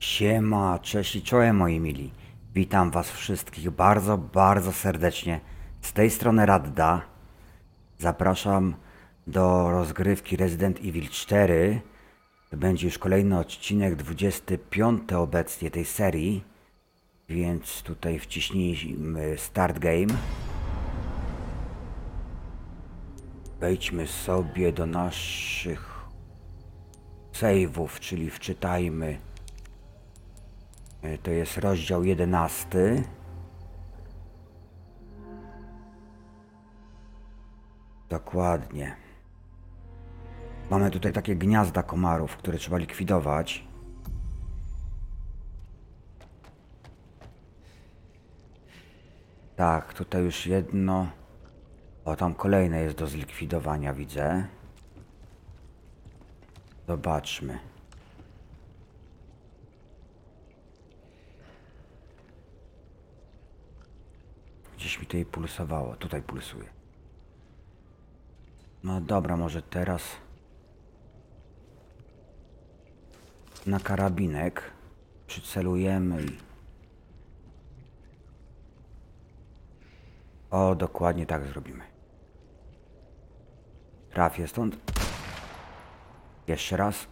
Siema, cześć i czołem moi mili. Witam was wszystkich bardzo, bardzo serdecznie. Z tej strony Radda. Zapraszam do rozgrywki Resident Evil 4. To będzie już kolejny odcinek, 25 obecnie tej serii. Więc tutaj wciśnijmy Start Game. Wejdźmy sobie do naszych save'ów, czyli wczytajmy. To jest rozdział 11. Dokładnie. Mamy tutaj takie gniazda komarów, które trzeba likwidować. Tak, tutaj już jedno. O, tam kolejne jest do zlikwidowania, widzę. Zobaczmy. Gdzieś mi tutaj pulsowało. Tutaj pulsuje. No dobra, może teraz na karabinek przycelujemy i... O, dokładnie tak zrobimy. Trafię stąd. Jeszcze raz.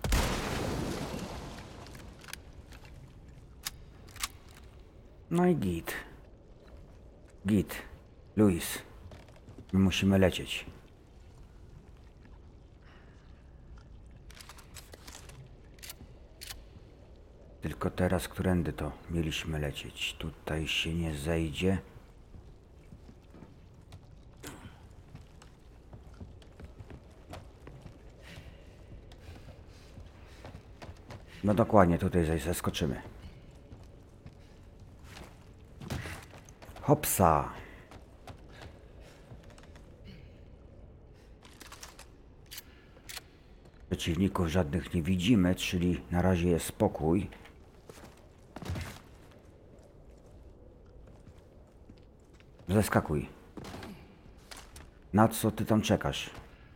No i git. Git. Luis. My musimy lecieć. Tylko teraz którędy to mieliśmy lecieć? Tutaj się nie zejdzie. No dokładnie, tutaj zeskoczymy. Hopsa! Przeciwników żadnych nie widzimy, czyli na razie jest spokój. Zeskakuj. Na co ty tam czekasz?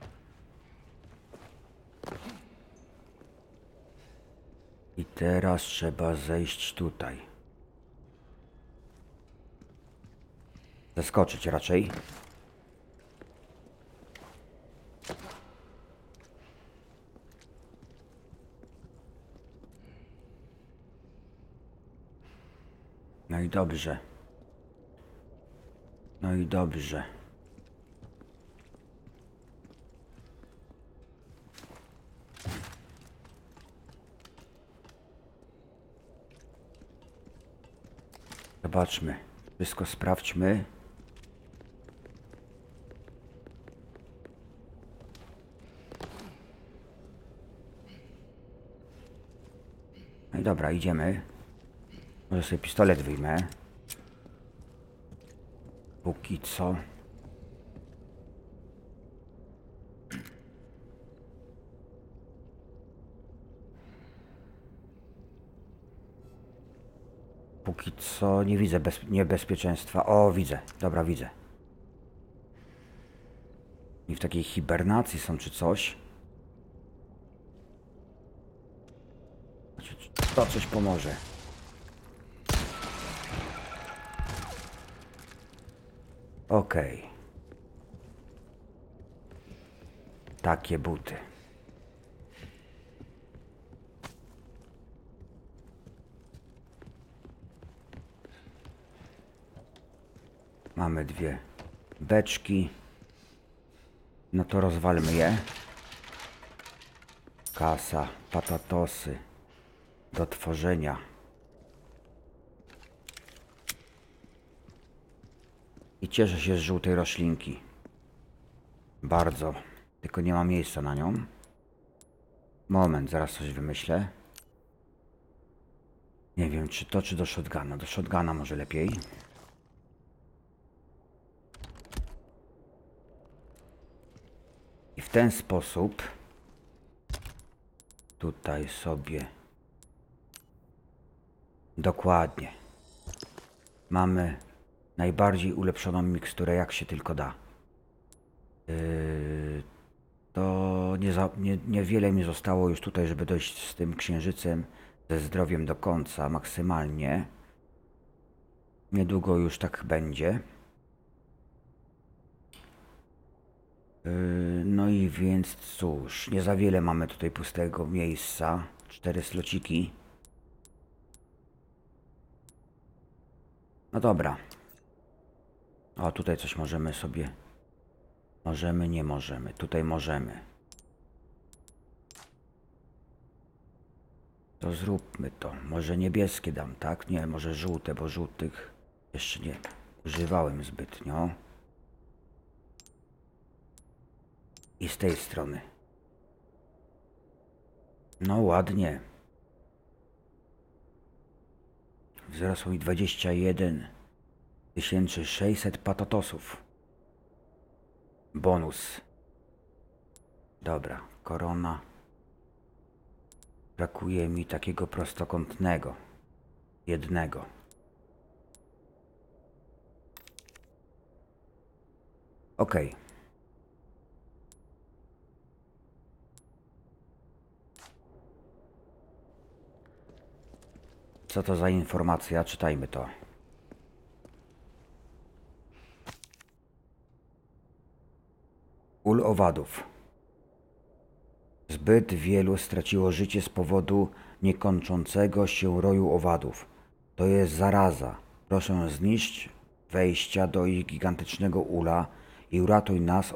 I teraz trzeba zejść tutaj. Zeskoczyć raczej. No i dobrze. No i dobrze. Zobaczmy. Wszystko sprawdźmy. No i dobra, idziemy. Może sobie pistolet wyjmę. Póki co. Póki co nie widzę niebezpieczeństwa. O, widzę. Dobra, widzę. I w takiej hibernacji są czy coś. To coś pomoże. Okej. Takie buty. Mamy dwie beczki. No to rozwalmy je. Kasa, patatosy do tworzenia. I cieszę się z żółtej roślinki. Bardzo. Tylko nie ma miejsca na nią. Moment, zaraz coś wymyślę. Nie wiem, czy to, czy do shotguna. Do shotguna może lepiej. I w ten sposób tutaj sobie dokładnie mamy najbardziej ulepszoną miksturę, jak się tylko da. To niewiele mi zostało już tutaj, żeby dojść z tym księżycem ze zdrowiem do końca, maksymalnie. Niedługo już tak będzie. No i więc cóż, nie za wiele mamy tutaj pustego miejsca. 4 slociki. No dobra. O, tutaj coś możemy sobie... Możemy, nie możemy. Tutaj możemy. To zróbmy to. Może niebieskie dam, tak? Nie, może żółte, bo żółtych jeszcze nie używałem zbytnio. I z tej strony. No ładnie. Wzrosło mi 21 600 patatosów. Bonus. Dobra, korona. Brakuje mi takiego prostokątnego. Jednego. Okej. Co to za informacja? Czytajmy to. Ul owadów. Zbyt wielu straciło życie z powodu niekończącego się roju owadów. To jest zaraza. Proszę zniszcz wejścia do ich gigantycznego ula i uratuj nas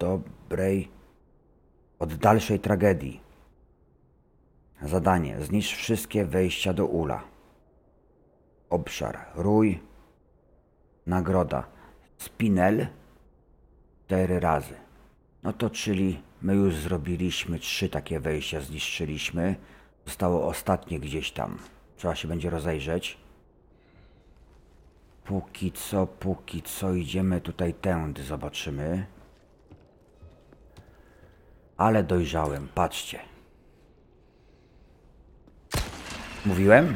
od dalszej tragedii. Zadanie. Zniszcz wszystkie wejścia do ula. Obszar. Rój. Nagroda. Spinel 4 razy. No to czyli my już zrobiliśmy 3 takie wejścia, zniszczyliśmy. Zostało ostatnie gdzieś tam. Trzeba się będzie rozejrzeć. Póki co idziemy tutaj tędy, zobaczymy. Ale dojrzałem, patrzcie. Mówiłem?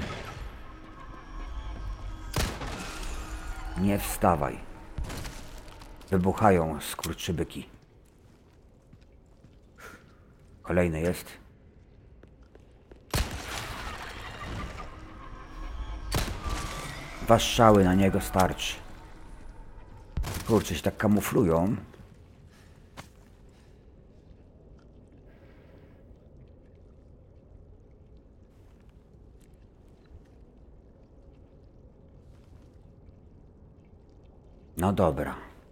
Nie wstawaj. Wybuchają skurczybyki. Kolejny jest. Dwa strzały na niego starczy. Kurczę, się tak kamuflują. No dobra.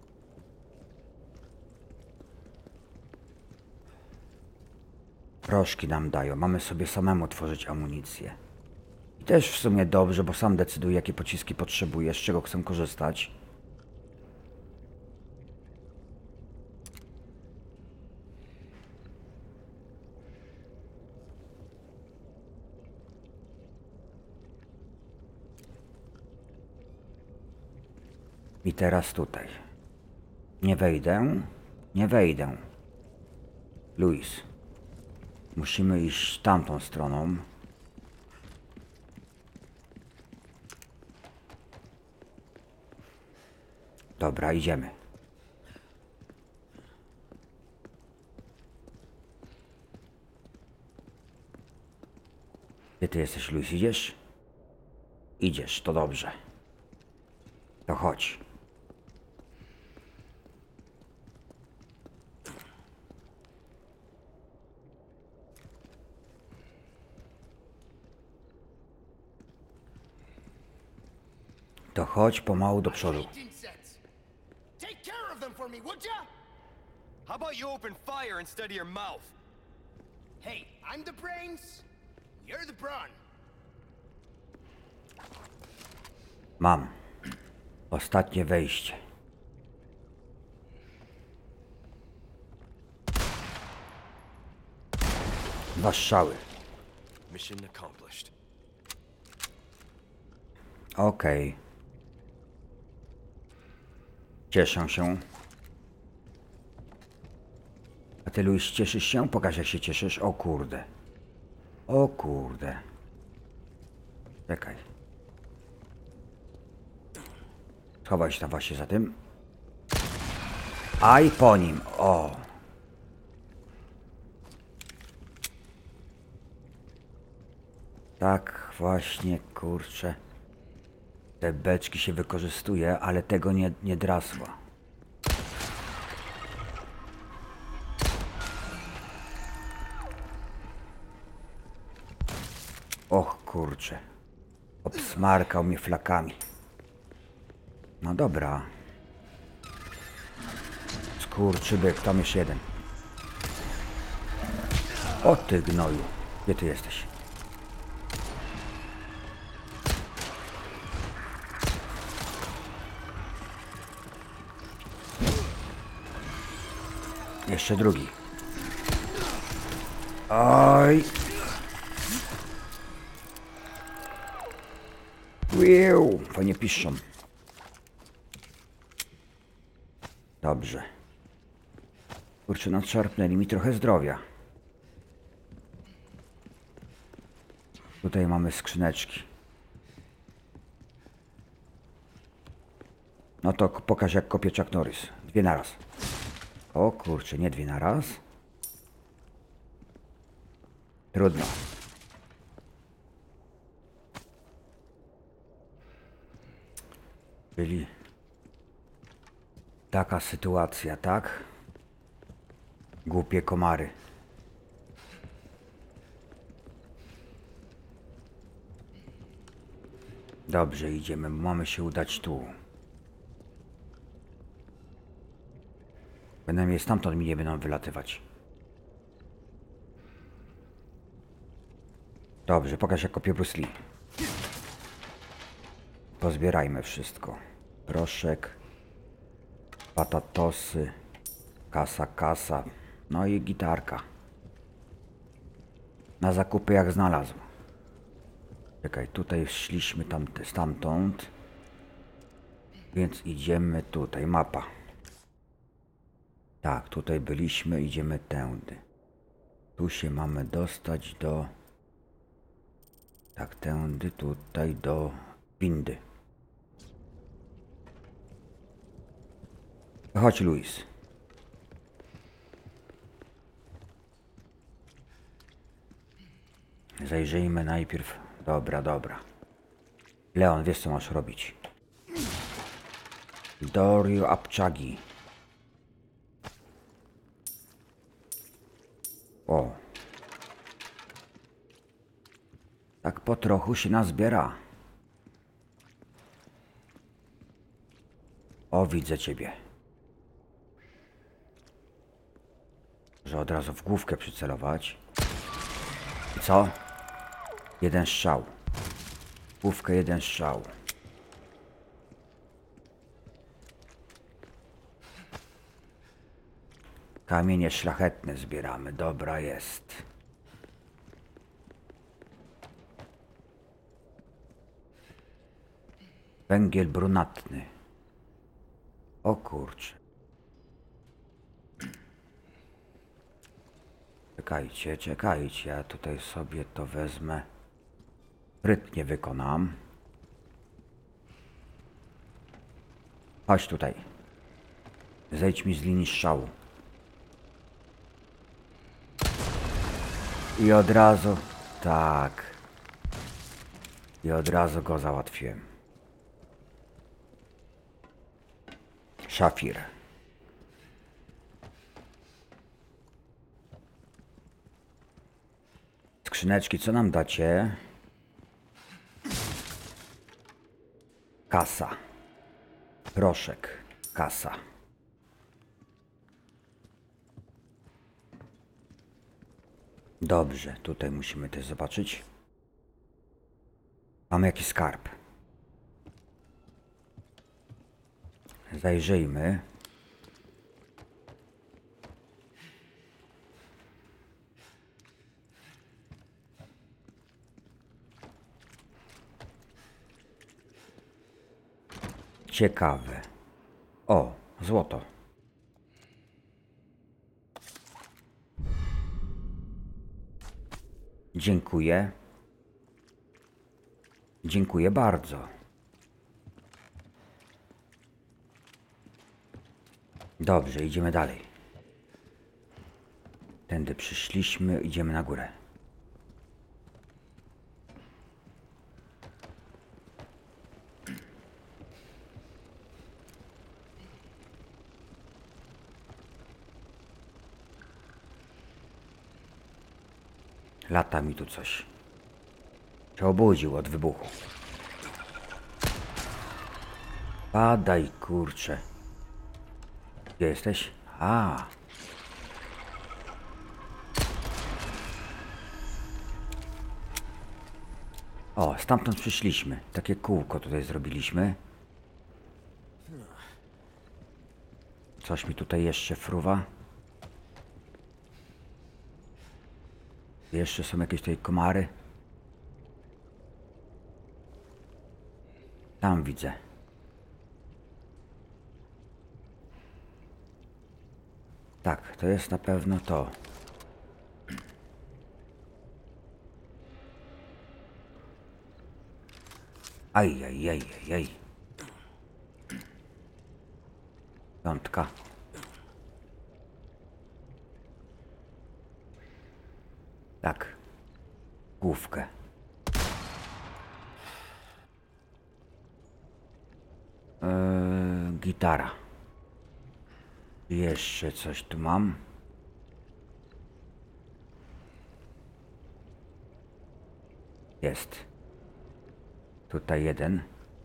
Proszki nam dają. Mamy sobie samemu tworzyć amunicję. I też w sumie dobrze, bo sam decyduję, jakie pociski potrzebuję, z czego chcę korzystać. I teraz tutaj. Nie wejdę. Nie wejdę. Luis. Musimy iść tamtą stroną. Dobra, idziemy. Gdzie ty jesteś, Luis? Idziesz? Idziesz, to dobrze. To chodź. To chodź pomału do przodu. Take care of them for me, would ya? How about you open fire instead of your mouth? Hey, I'm the brains. You're the brawn. Mam. Ostatnie wejście. Dwa strzały. Mission accomplished. Okej. Cieszę się. A ty, Luis, cieszysz się? Pokaż, jak się cieszysz. O kurde. O kurde. Czekaj. Schowaj się tam właśnie za tym. A i po nim. O. Tak właśnie, kurczę. Te beczki się wykorzystuje, ale tego nie drasła. Och, kurczę. Obsmarkał mnie flakami. No dobra. Skurczybyk, tam jeszcze jeden. O ty gnoju. Gdzie ty jesteś? Jeszcze drugi. Oj. Wiu, fajnie piszą. Dobrze. Kurczę, nadszarpnęli mi trochę zdrowia. Tutaj mamy skrzyneczki. No to pokaż jak kopie Chuck Norris. 2 naraz. O kurczę, nie 2 naraz. Trudno. Czyli taka sytuacja, tak? Głupie komary. Dobrze, idziemy. Mamy się udać tu. Bynajmniej stamtąd mi nie będą wylatywać. Dobrze, pokaż jak kopie Bruce Lee. Pozbierajmy wszystko. Proszek. Patatosy. Kasa. No i gitarka. Na zakupy jak znalazł. Czekaj, tutaj szliśmy stamtąd. Więc idziemy tutaj. Mapa. Tak, tutaj byliśmy, idziemy tędy. Tu się mamy dostać do... Tak, tędy, tutaj do windy. Chodź, Luis. Zajrzyjmy najpierw. Dobra. Leon, wiesz co masz robić. Dorio Apczagi. O. Tak po trochu się nazbiera. O, widzę ciebie. Że od razu w główkę przycelować. I co? 1 strzał. Główkę 1 strzał. Kamienie szlachetne zbieramy. Dobra jest. Węgiel brunatny. O kurczę. Czekajcie. Ja tutaj sobie to wezmę. Sprytnie wykonam. Chodź tutaj. Zejdź mi z linii strzału. I od razu... Tak. I od razu go załatwiłem. Szafir. Skrzyneczki, co nam dacie? Kasa. Proszek. Kasa. Dobrze, tutaj musimy też zobaczyć. Mamy jakiś skarb. Zajrzyjmy. Ciekawe. O, złoto. Dziękuję. Dziękuję bardzo. Dobrze, idziemy dalej. Tędy przyszliśmy, idziemy na górę. Lata mi tu coś. Się obudził od wybuchu. Padaj, kurcze. Gdzie jesteś? A. O, stamtąd przyszliśmy. Takie kółko tutaj zrobiliśmy. Coś mi tutaj jeszcze fruwa. Jeszcze są jakieś tutaj komary. Tam widzę. Tak, to jest na pewno to. Aj. Piątka. Tak. Główkę. Gitara. Jeszcze coś tu mam. Jest. Tutaj jeden.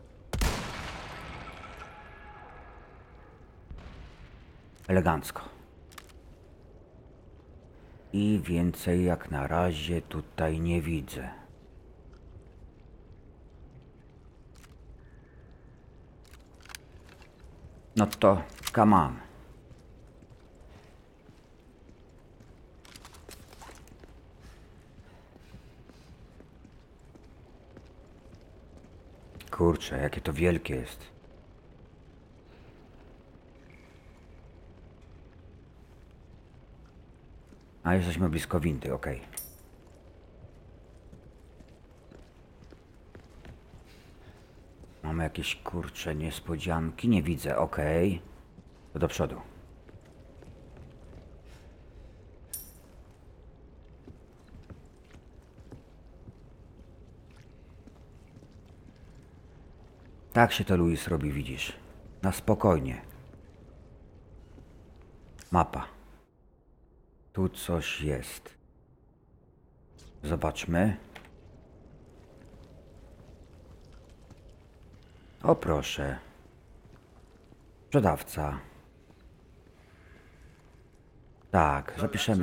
Elegancko. I więcej jak na razie tutaj nie widzę. No to come on. Kurczę, jakie to wielkie jest. A jesteśmy blisko windy, okej. Mamy jakieś kurcze niespodzianki, nie widzę, okej. To do przodu. Tak się to, Luis, robi, widzisz. Na spokojnie. Mapa. Tu coś jest. Zobaczmy. O proszę. Sprzedawca. Tak, zapiszemy.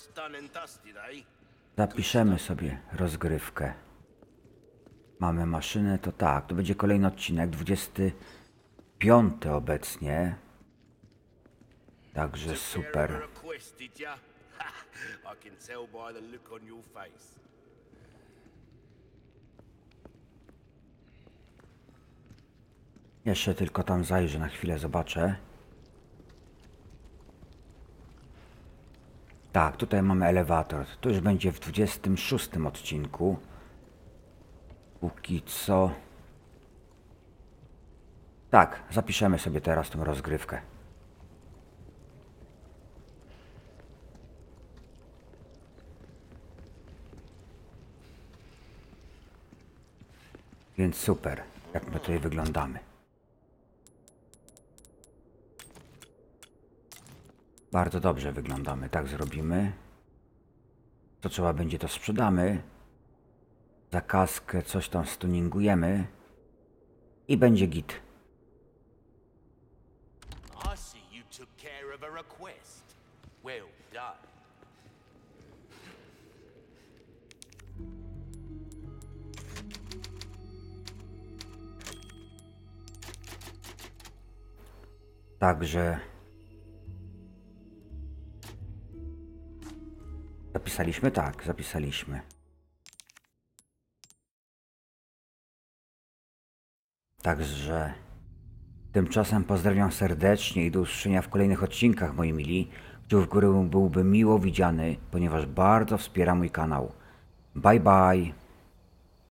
Zapiszemy sobie rozgrywkę. Mamy maszynę, to tak, to będzie kolejny odcinek, 25 obecnie. Także super. Jeszcze tylko tam zajrzę na chwilę, zobaczę. Tak, tutaj mamy elewator. To już będzie w 26 odcinku. Póki co... Tak, zapiszemy sobie teraz tą rozgrywkę. Więc super, jak my tutaj wyglądamy. Bardzo dobrze wyglądamy, tak zrobimy. Co trzeba będzie, to sprzedamy. Za kaskę coś tam stuningujemy. I będzie git. I see you took care of a request. Well done. Także... Zapisaliśmy? Tak, zapisaliśmy. Także... Tymczasem pozdrawiam serdecznie i do usłyszenia w kolejnych odcinkach, moi mili. Kciuk w górę byłby miło widziany, ponieważ bardzo wspiera mój kanał. Bye bye!